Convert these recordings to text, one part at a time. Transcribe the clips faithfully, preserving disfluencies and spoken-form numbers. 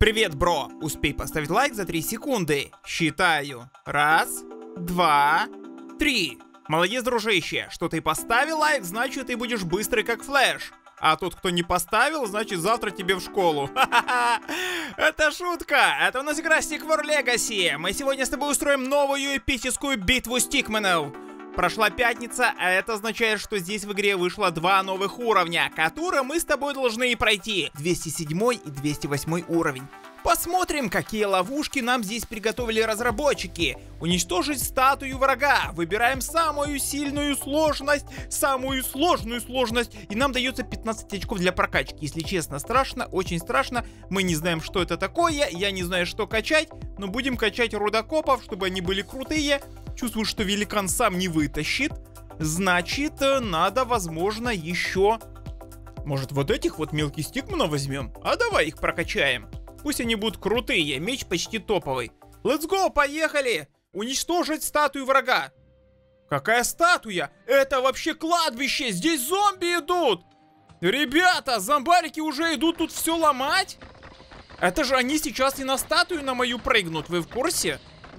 Привет, бро! Успей поставить лайк за три секунды. Считаю. Раз, два, три. Молодец, дружище. Что ты поставил лайк, значит ты будешь быстрый как флэш. А тот, кто не поставил, значит завтра тебе в школу. Ха-ха-ха! Это шутка! Это у нас игра Stick War Legacy. Мы сегодня с тобой устроим новую эпическую битву стикменов. Прошла пятница, а это означает, что здесь в игре вышло два новых уровня, которые мы с тобой должны и пройти. двести седьмой и двести восьмой уровень. Посмотрим, какие ловушки нам здесь приготовили разработчики. Уничтожить статую врага. Выбираем самую сильную сложность, самую сложную сложность. И нам дается пятнадцать очков для прокачки. Если честно, страшно, очень страшно. Мы не знаем, что это такое. Я не знаю, что качать. Но будем качать рудокопов, чтобы они были крутые. Чувствую, что великан сам не вытащит. Значит, надо, возможно, еще... Может, вот этих вот мелких стикменов возьмем? А давай их прокачаем. Пусть они будут крутые, меч почти топовый. Let's go, поехали! Уничтожить статую врага. Какая статуя? Это вообще кладбище, здесь зомби идут! Ребята, зомбарики уже идут тут все ломать? Это же они сейчас и на статую на мою прыгнут, вы в курсе?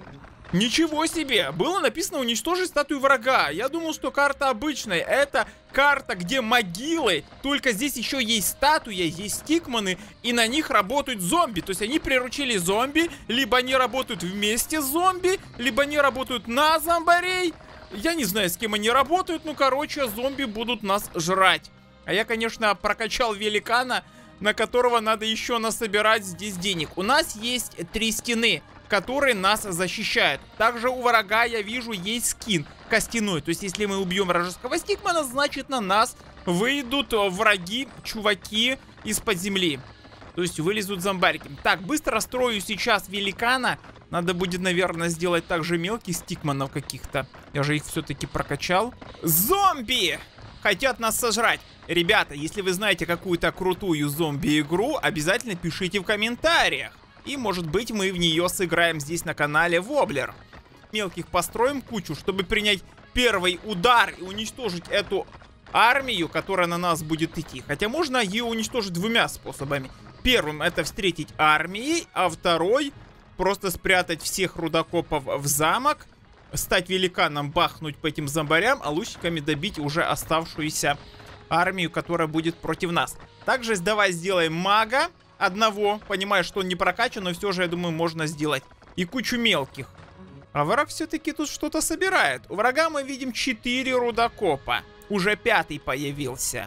Ничего себе! Было написано уничтожить статую врага. Я думал, что карта обычная. Это карта, где могилы. Только здесь еще есть статуя, есть стикмены. И на них работают зомби. То есть они приручили зомби. Либо они работают вместе с зомби. Либо они работают на зомбарей. Я не знаю, с кем они работают. Ну, короче, зомби будут нас жрать. А я, конечно, прокачал великана, на которого надо еще насобирать здесь денег. У нас есть три стены, которые нас защищают. Также у врага, я вижу, есть скин костяной. То есть, если мы убьем вражеского стикмена, значит, на нас выйдут враги, чуваки из-под земли. То есть, вылезут зомбарики. Так, быстро строю сейчас великана. Надо будет, наверное, сделать также мелких стикменов каких-то. Я же их все-таки прокачал. Зомби! Хотят нас сожрать. Ребята, если вы знаете какую-то крутую зомби-игру, обязательно пишите в комментариях. И, может быть, мы в нее сыграем здесь на канале Воблер. Мелких построим кучу, чтобы принять первый удар и уничтожить эту армию, которая на нас будет идти. Хотя можно ее уничтожить двумя способами. Первым это встретить армией, а второй просто спрятать всех рудокопов в замок, стать великаном, бахнуть по этим зомбарям, а лучниками добить уже оставшуюся армию, которая будет против нас. Также давай сделаем мага. Одного, понимаю, что он не прокачан, но все же, я думаю, можно сделать. И кучу мелких. А враг все-таки тут что-то собирает. У врага мы видим четыре рудокопа. Уже пятый появился.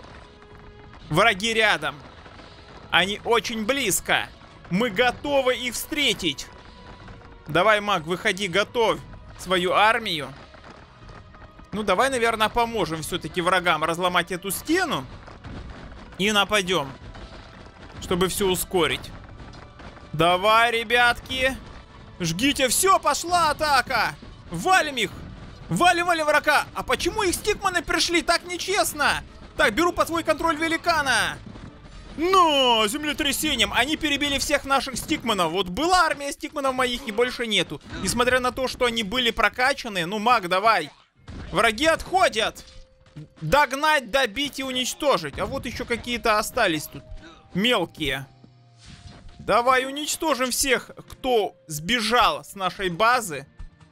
Враги рядом. Они очень близко. Мы готовы их встретить. Давай, маг, выходи, готовь свою армию. Ну, давай, наверное, поможем все-таки врагам разломать эту стену. И нападем, чтобы все ускорить. Давай, ребятки. Жгите, все, пошла атака. Валим их. Валим, валим врага. А почему их стикмены пришли? Так нечестно. Так, беру под свой контроль великана. Но, землетрясением. Они перебили всех наших стикменов. Вот была армия стикменов моих и больше нету. Несмотря на то, что они были прокачаны. Ну, маг, давай. Враги отходят. Догнать, добить и уничтожить. А вот еще какие-то остались тут. Мелкие. Давай уничтожим всех, кто сбежал с нашей базы.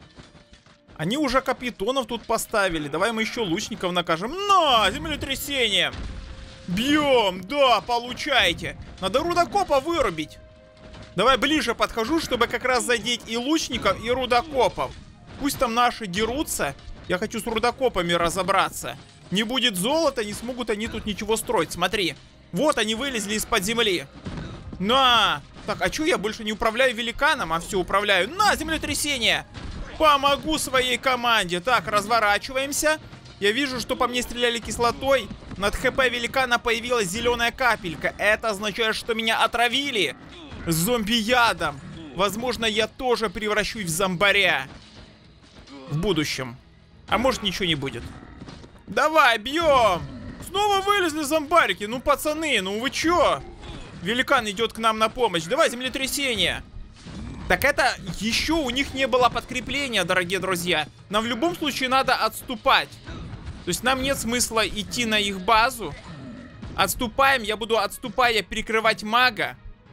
Они уже капитонов тут поставили. Давай мы еще лучников накажем. На, землетрясение. Бьем, да, получайте. Надо рудокопа вырубить. Давай ближе подхожу, чтобы как раз задеть и лучников, и рудокопов. Пусть там наши дерутся. Я хочу с рудокопами разобраться. Не будет золота, не смогут они тут ничего строить. Смотри. Вот они вылезли из-под земли. На! Так, а что я больше не управляю великаном, а все управляю? На, землетрясение! Помогу своей команде. Так, разворачиваемся. Я вижу, что по мне стреляли кислотой. Над ХП великана появилась зеленая капелька. Это означает, что меня отравили зомби-ядом. Возможно, я тоже превращусь в зомбаря в будущем. А может, ничего не будет. Давай, бьем! Снова вылезли зомбарики. Ну, пацаны, ну вы чё? Великан идет к нам на помощь. Давай, землетрясение. Так это еще у них не было подкрепления, дорогие друзья. Нам в любом случае надо отступать. То есть нам нет смысла идти на их базу. Отступаем, я буду, отступая, прикрывать мага.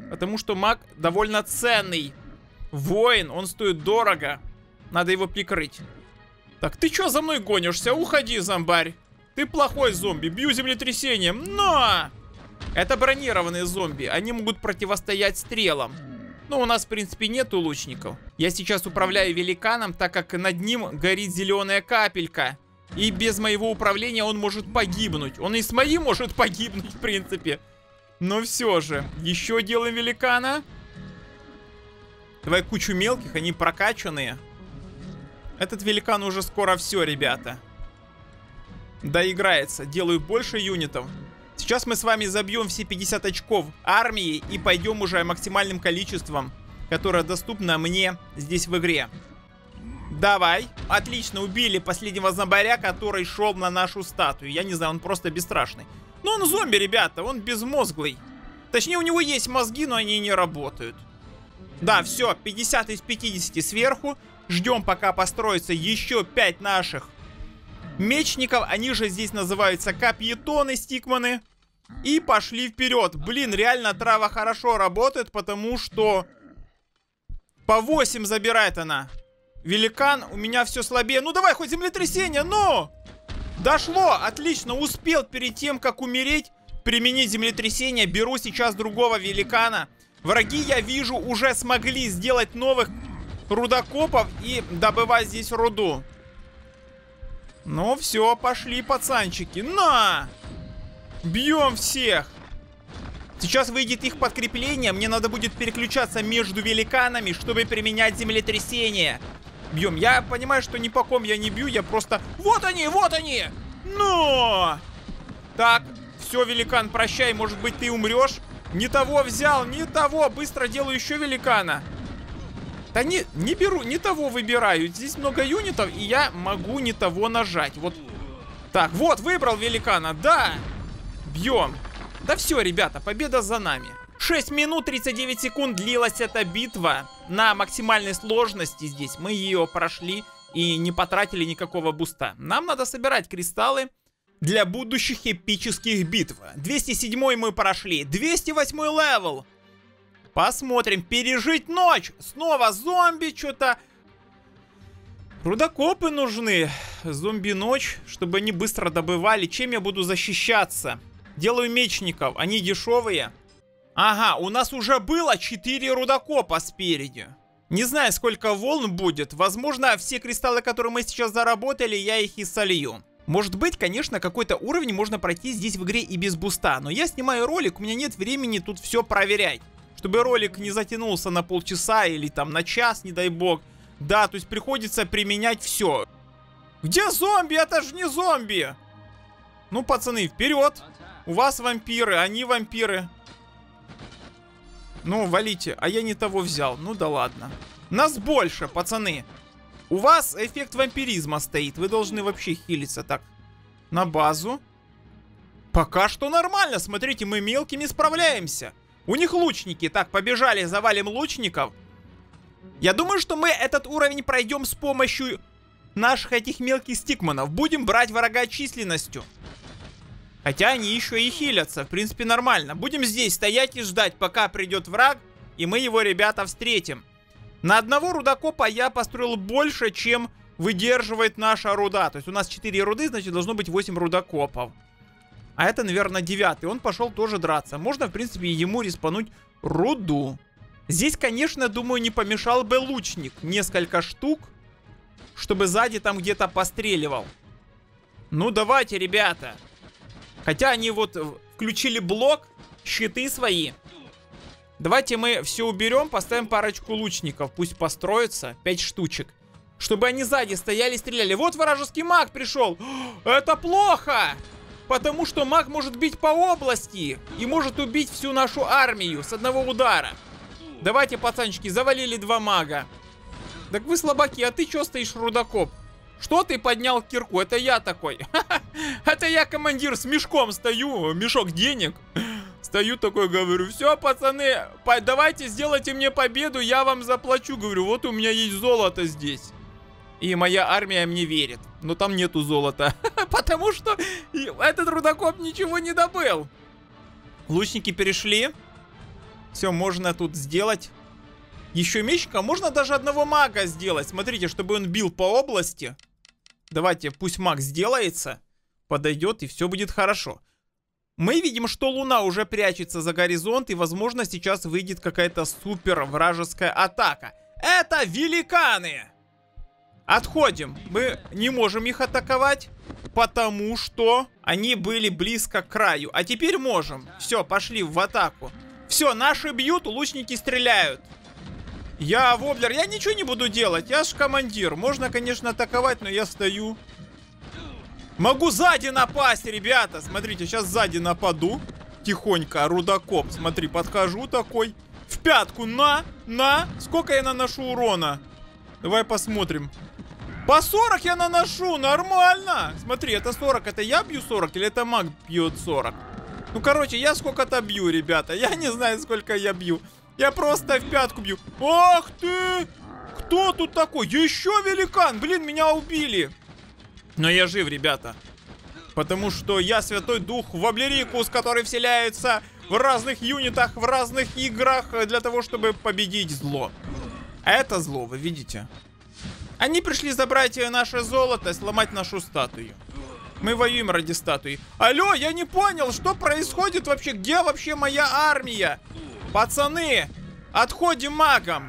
Потому что маг довольно ценный. Воин, он стоит дорого. Надо его прикрыть. Так, ты чё за мной гонишься? Уходи, зомбарь. Ты плохой зомби, бью землетрясением. Но! Это бронированные зомби. Они могут противостоять стрелам. Но у нас, в принципе, нету лучников. Я сейчас управляю великаном, так как над ним горит зеленая капелька. И без моего управления он может погибнуть. Он и с моим может погибнуть, в принципе. Но все же. Еще делаем великана. Давай кучу мелких, они прокачанные. Этот великан уже скоро все, ребята. Доиграется. Делаю больше юнитов. Сейчас мы с вами забьем все пятьдесят очков армии и пойдем уже максимальным количеством, которое доступно мне здесь в игре. Давай. Отлично, убили последнего зомбаря, который шел на нашу статую. Я не знаю, он просто бесстрашный. Но он зомби, ребята, он безмозглый. Точнее, у него есть мозги, но они не работают. Да, все, пятьдесят из пятидесяти сверху. Ждем, пока построится еще пять наших мечников. Они же здесь называются капьетоны, стикманы. И пошли вперед. Блин, реально трава хорошо работает, потому что по восемь забирает она. Великан, у меня все слабее. Ну давай, хоть землетрясение, ну! Дошло, отлично, успел перед тем, как умереть, применить землетрясение. Беру сейчас другого великана. Враги, я вижу, уже смогли сделать новых рудокопов и добывать здесь руду. Ну все, пошли, пацанчики. На! Бьем всех. Сейчас выйдет их подкрепление. Мне надо будет переключаться между великанами, чтобы применять землетрясение. Бьем. Я понимаю, что ни по ком я не бью. Я просто... Вот они, вот они! Но! Так, все, великан, прощай. Может быть, ты умрешь? Не того взял, не того. Быстро делаю еще великана. Да не, не беру, не того выбираю. Здесь много юнитов, и я могу не того нажать. Вот. Так, вот, выбрал великана, да. Бьем. Да все, ребята, победа за нами. шесть минут тридцать девять секунд длилась эта битва. На максимальной сложности здесь. Мы ее прошли и не потратили никакого буста. Нам надо собирать кристаллы для будущих эпических битв. двести седьмой мы прошли. двести восьмой левел. Посмотрим. Пережить ночь. Снова зомби, что-то... Рудокопы нужны. Зомби-ночь, чтобы они быстро добывали. Чем я буду защищаться? Делаю мечников. Они дешевые. Ага, у нас уже было четыре рудокопа спереди. Не знаю, сколько волн будет. Возможно, все кристаллы, которые мы сейчас заработали, я их и солью. Может быть, конечно, какой-то уровень можно пройти здесь в игре и без буста. Но я снимаю ролик, у меня нет времени тут все проверять. Чтобы ролик не затянулся на полчаса или там на час, не дай бог. Да, то есть приходится применять все. Где зомби? Это же не зомби! Ну, пацаны, вперед! У вас вампиры, они вампиры. Ну, валите. А я не того взял. Ну да ладно. Нас больше, пацаны. У вас эффект вампиризма стоит. Вы должны вообще хилиться. Так, на базу. Пока что нормально. Смотрите, мы мелкими справляемся. У них лучники. Так, побежали, завалим лучников. Я думаю, что мы этот уровень пройдем с помощью наших этих мелких стикманов. Будем брать врага численностью. Хотя они еще и хилятся. В принципе, нормально. Будем здесь стоять и ждать, пока придет враг, и мы его, ребята, встретим. На одного рудокопа я построил больше, чем выдерживает наша руда. То есть у нас четыре руды, значит, должно быть восемь рудокопов. А это, наверное, девятый. Он пошел тоже драться. Можно, в принципе, ему респануть руду. Здесь, конечно, думаю, не помешал бы лучник. Несколько штук, чтобы сзади там где-то постреливал. Ну, давайте, ребята. Хотя они вот включили блок, щиты свои. Давайте мы все уберем, поставим парочку лучников. Пусть построятся, пять штучек. Чтобы они сзади стояли и стреляли. Вот вражеский маг пришел. Это плохо! Потому что маг может бить по области и может убить всю нашу армию с одного удара. Давайте, пацанчики, завалили два мага. Так вы слабаки, а ты что стоишь, рудокоп? Что ты поднял кирку? Это я такой. Это я, командир, с мешком стою. Мешок денег. Стою такой, говорю, все, пацаны, давайте сделайте мне победу, я вам заплачу. Говорю, вот у меня есть золото здесь. И моя армия мне верит. Но там нету золота. Потому что этот рудокоп ничего не добыл. Лучники перешли. Все, можно тут сделать. Еще мечника. Можно даже одного мага сделать. Смотрите, чтобы он бил по области. Давайте, пусть маг сделается. Подойдет, и все будет хорошо. Мы видим, что Луна уже прячется за горизонт. И, возможно, сейчас выйдет какая-то супер вражеская атака. Это великаны! Отходим. Мы не можем их атаковать, потому что они были близко к краю. А теперь можем. Все, пошли в атаку. Все, наши бьют, лучники стреляют. Я воблер, я ничего не буду делать. Я ж командир. Можно, конечно, атаковать, но я стою. Могу сзади напасть, ребята. Смотрите, сейчас сзади нападу. Тихонько, рудокоп. Смотри, подхожу такой. В пятку, на, на. Сколько я наношу урона? Давай посмотрим. По сорок я наношу, нормально. Смотри, это сорок, это я бью сорок или это маг бьет сорок? Ну, короче, я сколько-то бью, ребята. Я не знаю, сколько я бью. Я просто в пятку бью. Ах ты! Кто тут такой? Еще великан! Блин, меня убили. Но я жив, ребята. Потому что я Святой Дух Воблерикус, который вселяется в разных юнитах, в разных играх для того, чтобы победить зло. А это зло, вы видите? Они пришли забрать наше золото, сломать нашу статую. Мы воюем ради статуи. Алло, я не понял, что происходит вообще? Где вообще моя армия? Пацаны, отходим магом.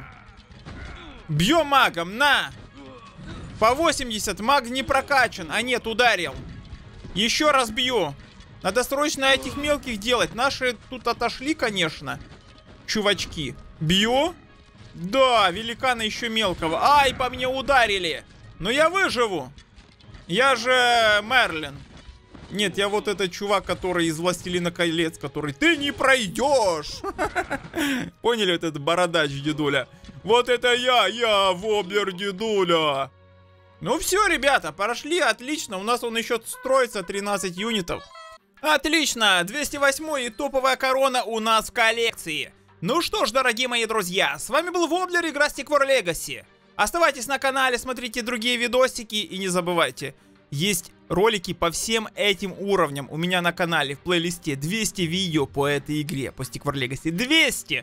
Бьем магом, на. По восемьдесят, маг не прокачан. А нет, ударил. Еще раз бью. Надо срочно этих мелких делать. Наши тут отошли, конечно. Чувачки. Бью. Да, великана еще мелкого. Ай, по мне ударили. Но я выживу. Я же Мерлин. Нет, я вот этот чувак, который из Властелина колец, который ты не пройдешь. Поняли, вот этот бородач дедуля? Вот это я, я воблер дедуля. Ну все, ребята, прошли, отлично. У нас он еще строится, тринадцать юнитов. Отлично, двести восемь и топовая корона у нас в коллекции. Ну что ж, дорогие мои друзья, с вами был Воблер, игра Stick War Legacy. Оставайтесь на канале, смотрите другие видосики и не забывайте, есть ролики по всем этим уровням у меня на канале в плейлисте. двести видео по этой игре, по Stick War Legacy. двести!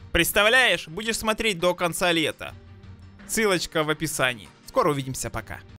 Представляешь, будешь смотреть до конца лета. Ссылочка в описании. Скоро увидимся, пока.